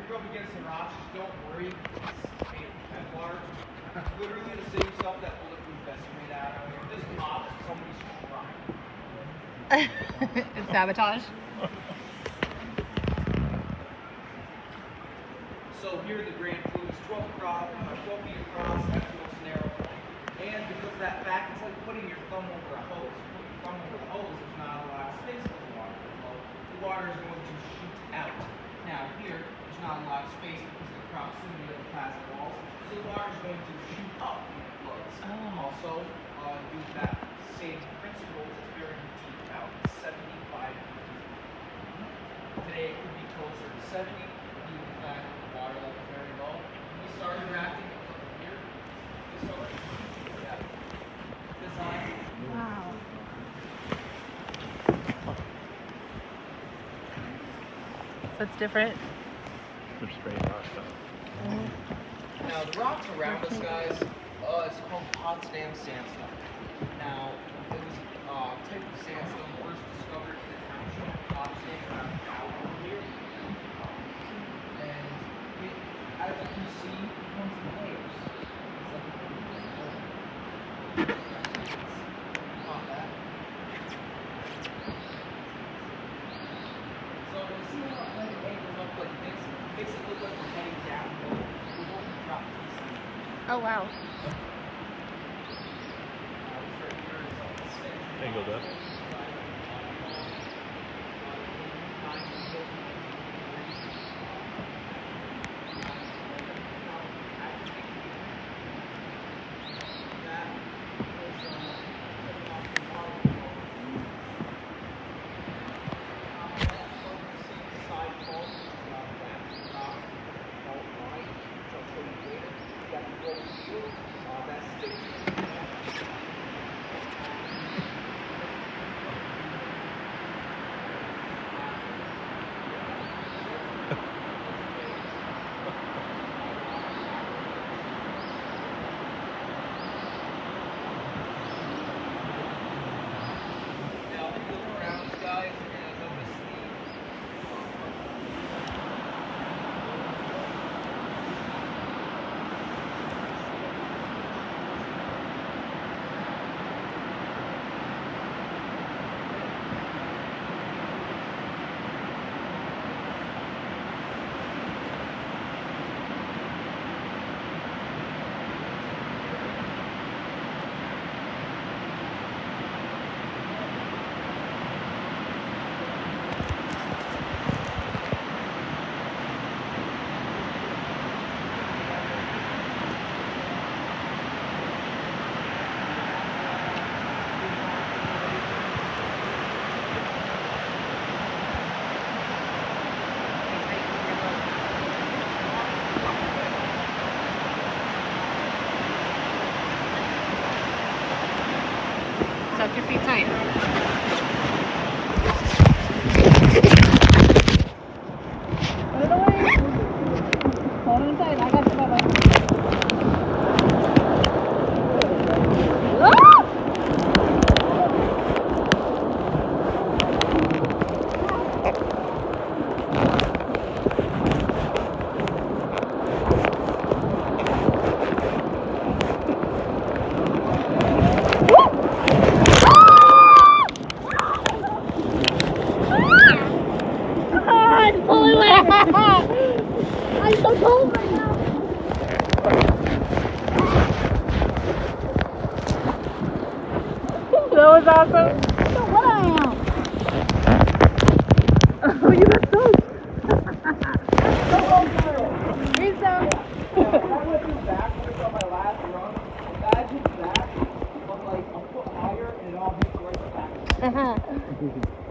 you're up against some rocks, just don't worry. It's made of Kevlar. Literally the same stuff that bulletproof vests are made out of. If this pops, somebody's trying. It's sabotage. So here the grand flue is 12 feet across, that's the most narrow point. And because of that fact, it's like putting your thumb over a hose. Put your thumb over the hose, there's not a lot of space for the water to flow. The water is going to shoot out. Now here, there's not a lot of space because of the proximity of the plastic walls. So the water is going to shoot up when it flows. Also, due to that same principle, it's very deep, about 75 feet. Today it could be closer to 70, due to the fact that the water level is very low. When we started rafting, it was over here. This over here. This line. Wow. So it's different. They're straight rocks though. Now the rocks around us, guys, it's called Potsdam sandstone. Now it was a type of sandstone first discovered in the township of Potsdam around an hour over here. And it, as you can see, it comes in layers. Not that. So when you see how it angles up like this, it makes it look like we're heading downhill. We won't drop easily. Oh wow. Angled up. Tuck your feet tight. Put it away. Hold on tight. I got you, Bubba. I'm so cold right now. That was awesome. I don't know what I am. Oh, you got soaked. Here's some. I went through backwards on my last run. Imagine that, but like a foot higher and it all hits right back.